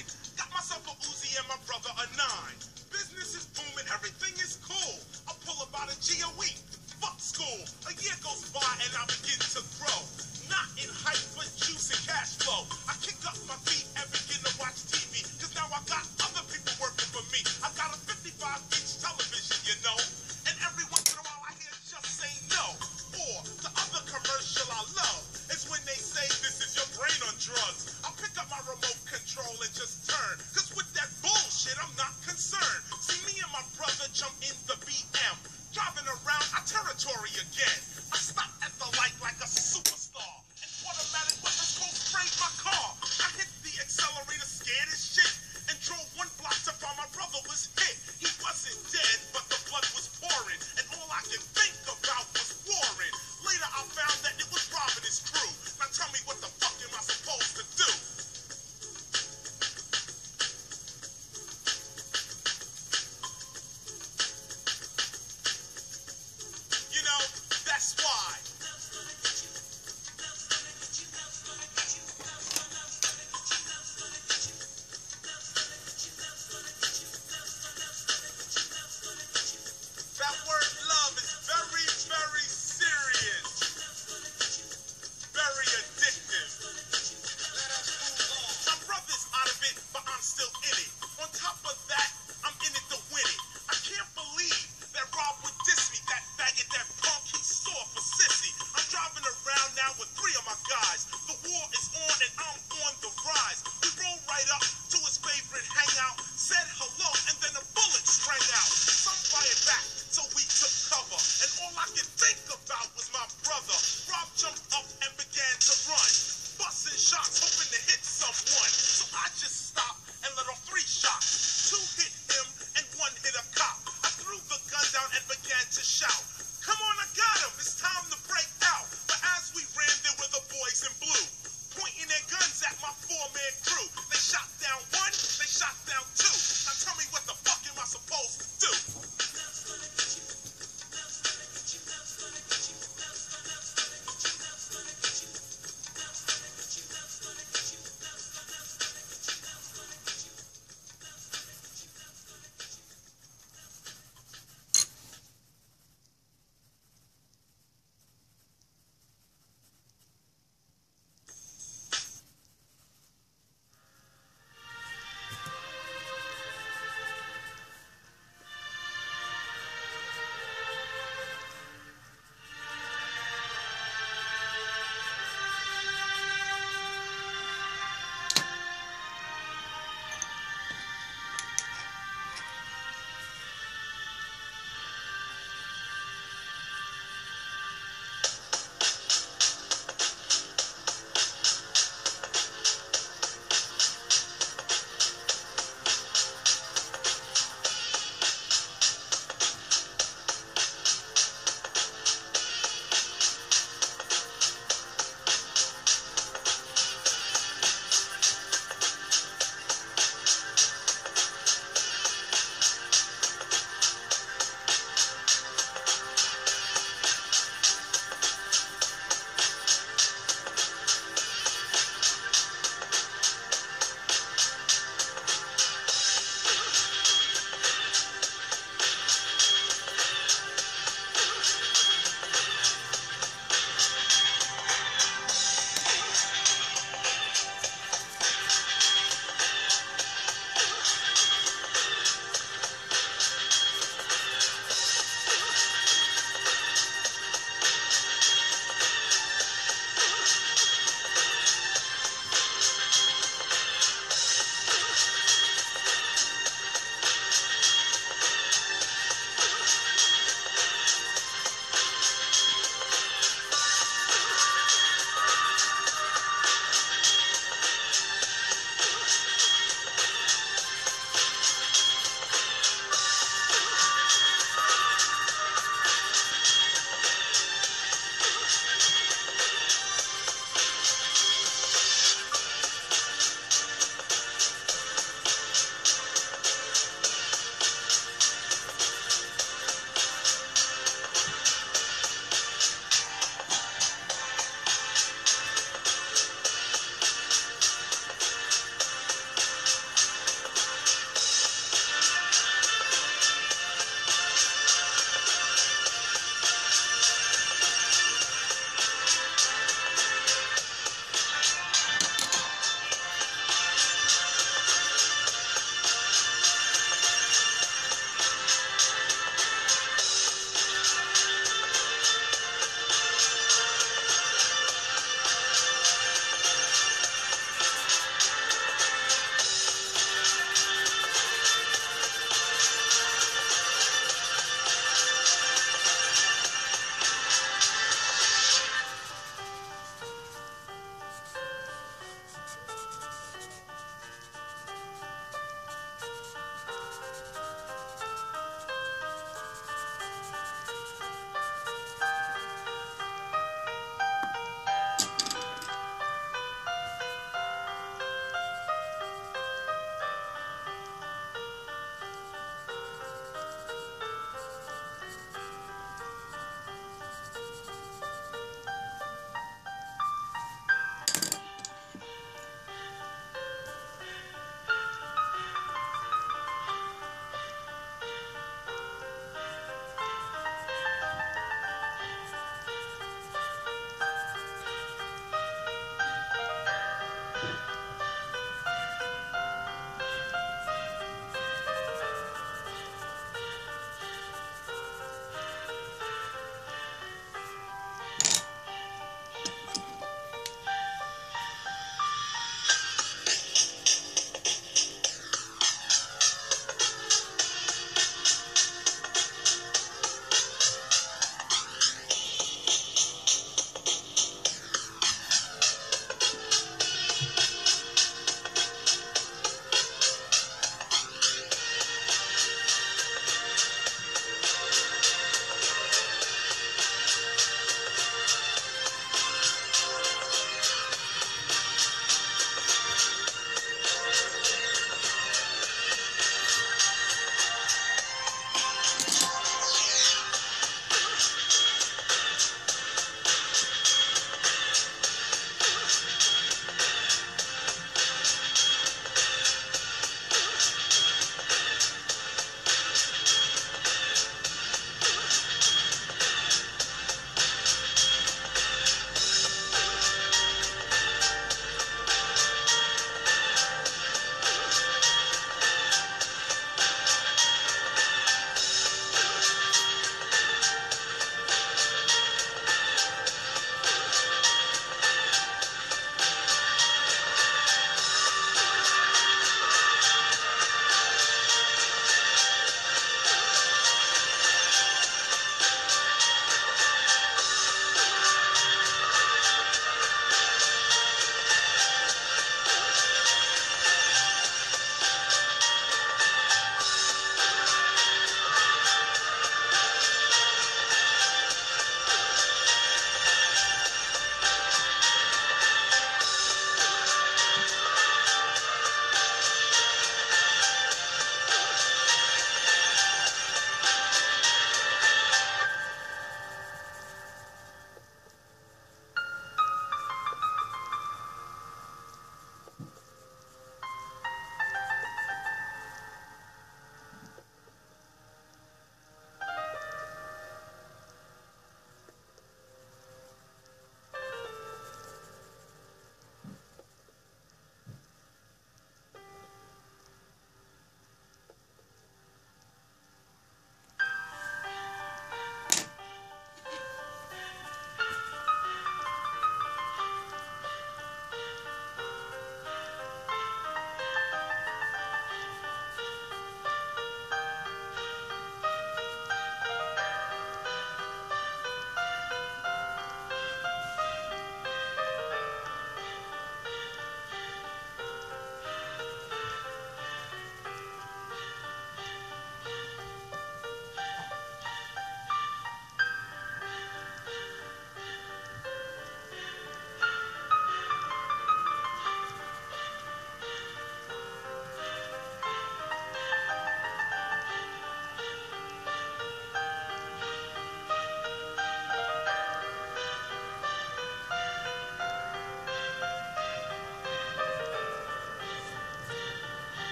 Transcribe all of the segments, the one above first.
line. Got myself a Uzi and my brother a 9. Business is booming, everything is cool. I pull about a G a week. Fuck school. A year goes by and I begin to grow. Not in height, but juice and cash flow. I kick up my feet and begin to watch TV. Cause now I got other people working for me. I got a 55-inch television, you know. And every once in a while I hear just say no. Or the other commercial I love is when they say this is your brain on drugs. I pick up my remote control and just turn. Cause with that bullshit I'm not concerned. See me and my brother jump in the BM. Driving around our territory again. I stop at the light like a superstar. An automatic weapon cold sprayed my car. I hit the accelerator scared as shit. And drove 1 block to find my brother was hit. He wasn't dead, but the blood was pouring. And all I could think about was Warren. Later I found that it was Rob and his crew. Now tell me what the fuck am I supposed to do? You know, that's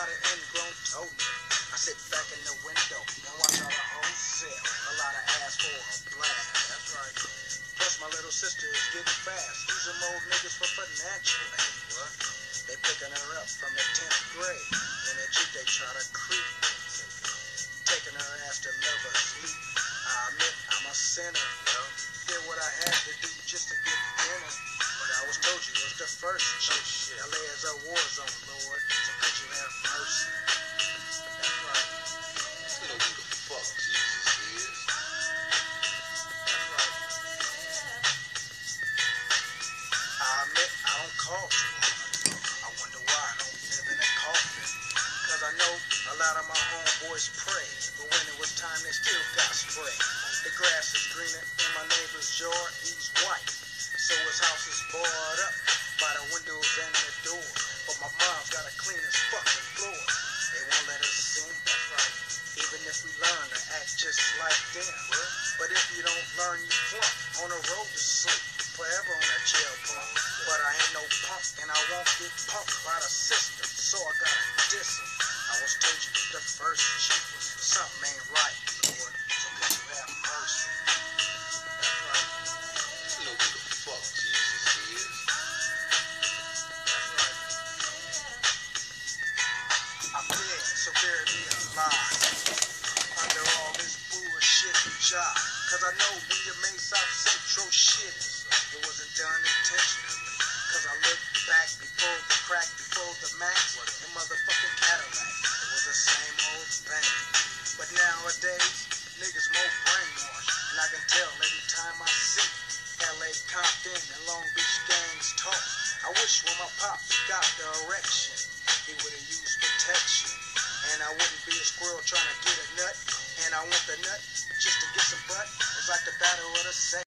lot of ingrown toenails. I sit back in the window and watch all the whole sale. A lot of ass for a blast. That's right. Plus my little sister is getting fast. These are old niggas for financial aid. What? They picking her up from the 10th grade. In a Jeep they try to creep. Taking her ass to love her sleep. I admit I'm a sinner. Well, did what I had to do just to get dinner. But I was told you was the first chick. LA is a war zone, Lord. So could you have mercy? That's right. You know who the fuck Jesus is. That's right. I admit I don't call too hard. I wonder why I don't live in a coffin. Cause I know a lot of my homeboys prayed. But when it was time, they still got sprayed. The grass is greener in my neighbor's yard. He's white. So his house is barred up by the windows and the door. But my mom's got a clean as fucking floor. They won't let us sing, that's right. Even if we learn to act just like them. But if you don't learn, you flunk on the road to sleep. Forever on a jail bunk. But I ain't no punk and I won't get punked by the system. So I gotta diss him. I was told you the first cheat. Something ain't right, Lord. So could you have mercy? That's right. You know who the fuck Jesus is. That's right. I'm dead, so bury me alive. Under all this bullshit and job. Cause I know when you made South Central shit, it wasn't done intentionally. Cause I look back before the crack, before the max, and motherfucking Cadillac. It was the same old thing. But nowadays, niggas more brainwashed. And I can tell every time I see LA, Compton, and Long Beach gangs talk. I wish when my pops got the erection, he would have used protection. And I wouldn't be a squirrel trying to get a nut. And I want the nut just to get some butt. It's like the battle of the sex.